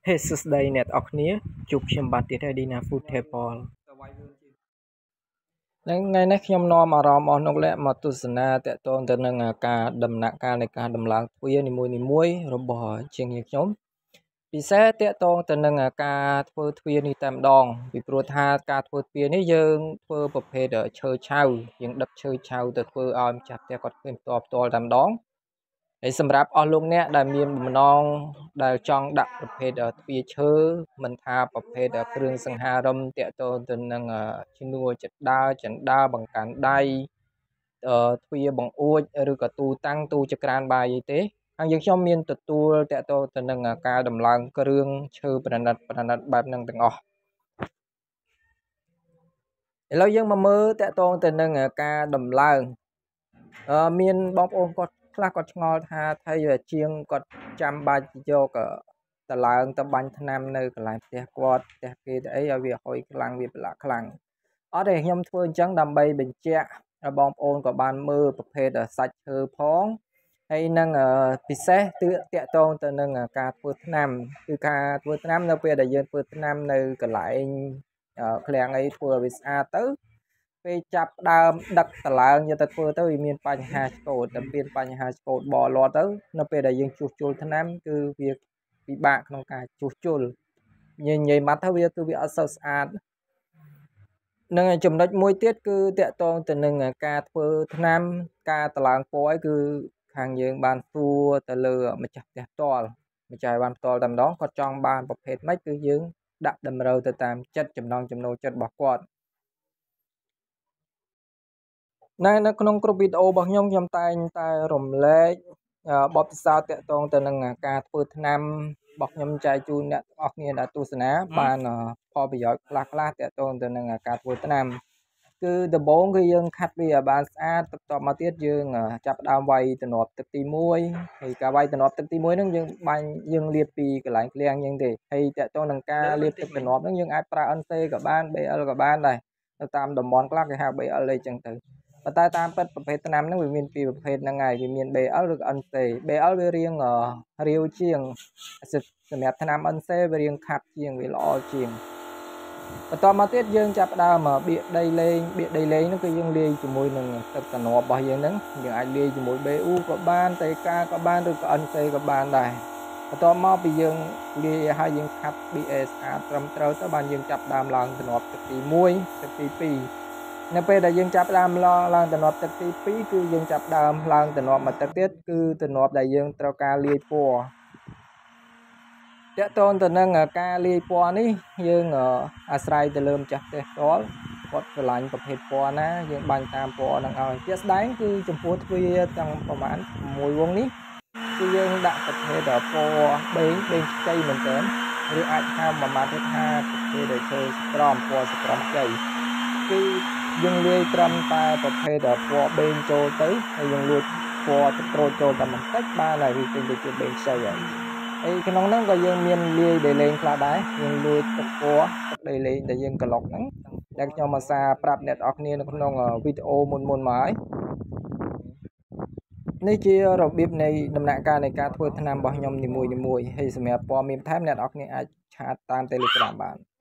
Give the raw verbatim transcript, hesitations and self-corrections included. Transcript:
ហេសួស្តីអ្នកទាំងអស់គ្នាជួបខ្ញុំបាទទៀតហើយ Dina Food Table ថ្ងៃនេះខ្ញុំនាំអារម្មណ៍អស់លោកអ្នកមកទស្សនាតកតងទៅនឹងការដំណាក់កាលនៃការដំឡើងទ្វារនីមួយៗរបស់ជាងខ្ញុំពិសេសតកតងទៅនឹងការធ្វើទ្វារនេះតែម្ដងពីព្រោះថាការធ្វើទ្វារនេះយើងធ្វើប្រភេទឈើឆៅយើងដឹកឈើឆៅទៅធ្វើឲ្យម្ចាស់ផ្ទះគាត់ឃើញផ្ទាល់ផ្ទាល់តែម្ដងហើយសម្រាប់អស់លោកអ្នកដែលមានបំណងដែលចង់ដាក់ប្រភេទទ្វារឈើមិនថាប្រភេទគ្រឿងសង្ហារឹមតកតងទៅនឹងឈ្នួលចិដាចិន្តាបង្កាន់ដៃទ្វារបង្អួចឬក៏ទូតាំងទូចក្រានបាយអីទេហើយយើងខ្ញុំមានទទួលតកតងទៅនឹងការដំឡើងគ្រឿងឈើប្រណិតប្រណិតបែបហ្នឹងទាំងអស់ឥឡូវយើងមកមើលតកតងទៅនឹងការដំឡើងអឺមានបងប្អូនគាត់ខ្លះគាត់ឆ្ងល់ថាថៃជាងគាត់ចាំបាច់យកតឡើងទៅបាញ់ថ្នាំនៅកន្លែងផ្ទះគាត់ផ្ទះគេទៅអីឲ្យវាហុយខ្លាំងវាប្រឡាក់ខ្លាំងអត់ទេខ្ញុំធ្វើអញ្ចឹងដើម្បីបញ្ជាក់ឲ្យបងប្អូនក៏បានមើលប្រភេទសាច់ឈើផងហើយនឹងពិសេសគឺតាក់ទងទៅនឹងការធ្វើថ្នាំគឺការធ្វើថ្នាំនៅពេលដែលយើងធ្វើថ្នាំនៅកន្លែងឃ្លាំងអីធ្វើឲ្យវាស្អាតទៅពេលចាប់ដើមដឹកតឡើងយកទៅធ្វើទៅវាមានបញ្ហាឆ្កូតតែមានបញ្ហាឆ្កូតបលាត់ទៅនៅពេលដែលយើងជួសជុលថ្នាំគឺវាពិបាកក្នុងការជួសជុលនិយាយមកទៅវាគឺវាអត់សូវស្អាតនឹងចំណុចមួយទៀតគឺតកតងទៅនឹងការធ្វើថ្នាំការតឡើងពណ៌ឯគឺខាងយើងបានសួរទៅលើម្ចាស់ផ្ទះផ្ទាល់ម្ចាស់បានផ្ទាល់តែម្ដងគាត់ចង់បានប្រភេទម៉េចគឺយើងដាក់តម្រូវទៅតាមចិត្តចំណង់ចំណូលចិត្តរបស់គាត់នៅនៅក្នុងគ្រប់វីដេអូរបស់ខ្ញុំខ្ញុំតែងតែរំលែកបទពិសោធន៍តាក់ទងទៅនឹងការធ្វើថ្នាំរបស់ខ្ញុំចែកជូនអ្នកទាំងអស់គ្នាដែលទស្សនាបានផលប្រយោជន៍ខ្លះខ្លះតាក់ទងទៅនឹងការធ្វើថ្នាំគឺដំបូងគឺយើងខាត់វាឲ្យបានស្អាតបន្ទាប់មកទៀតយើងចាប់ដើមវាយទំនាប់ទឹកទីមួយហើយការវាយទំនាប់ទឹកទីមួយហ្នឹងយើងបាញ់យើងលាបពីកន្លែងឃ្លាំងយើងទេហើយតាក់ទងនឹងការលាបទឹកទំនាប់ហ្នឹងយើងអាចប្រើ អិន សេ ក៏បាន ប៊ី អិល ក៏បានដែរនៅតាមតំបន់ខ្លះគេហៅ ប៊ី អិល អីចឹងទៅប៉ុន្តែតាមពិតប្រភេទថ្នាំហ្នឹងវាមានពីរប្រភេទហ្នឹងហើយវាមាន ប៊ី អិល ឬក៏ អិន សេ ប៊ី អិល វារាងរាវជាងសម្រាប់ថ្នាំ អិន សេ វារាងខាប់ជាងវាល្អជាងបន្តមកទៀតយើងចាប់ផ្ដើមបៀកដីលេងបៀកដីលេងហ្នឹងគឺយើងលាយជាមួយនឹងទឹកទំនាប់របស់យើងហ្នឹងយើងអាចលាយជាមួយ ប៊ី អ៊ូ ក៏បានតេកាក៏បានឬក៏ អិន សេ ក៏បានដែរបន្តមកពីយើងលាយឲ្យយើងខាត់ ប៊ី អេ ស្អាតត្រឹមត្រូវទៅបានយើងចាប់ដើមឡើងទំនាប់ទឹកទីមួយទឹកទីពីរនៅពេលដែលយើងចាប់ដើមឡើងទំនាប់ទឹកទីពីរគឺយើងចាប់ដើមឡើងទំនាប់មកទឹកទៀតគឺទំនាប់ដែលយើងត្រូវការលាយពណ៌តកតងទៅនឹងការលាយពណ៌នេះយើងអាស្រ័យទៅលើម្ចាស់ផ្ទះផ្ទាល់គាត់ស្រឡាញ់ប្រភេទពណ៌ណាយើងបាញ់តាមពណ៌ហ្នឹងឲ្យជាក់ស្ដែងគឺចំពោះទ្វារទាំងប្រមាណមួយវងនេះគឺយើងដាក់ប្រភេទពណ៌បេងបេងខ្ចីមែនទែនឬអាចហៅមួយម៉ាត់ទៀតថាប្រភេទដែលឈើស្រមពណ៌ស្រមខ្ចីគឺយើងលាយត្រឹមតែប្រភេទពណ៌បេងចូលទៅហើយយើងលួចពណ៌ទឹកក្រូចចូលតែបន្តិចបានហើយវាពេញទៅជាបេងខ្ចីហើយហើយក្នុងហ្នឹងក៏យើងមានលាយដីលេងខ្លះដែរយើងលួចទឹកពណ៌ទឹកដីលេងដែលយើងក្លុកហ្នឹងដែលខ្ញុំអាសាប្រាប់អ្នកនរគ្នានៅក្នុងវីដេអូមុនមុនមកហើយនេះជារបៀបនៃដំណាក់កាលនៃការធ្វើថ្នាំរបស់ខ្ញុំនីមួយៗហើយសម្រាប់ព័ត៌មានបន្ថែមអ្នកនរគ្នាអាចឆាតតាម Telegram បាន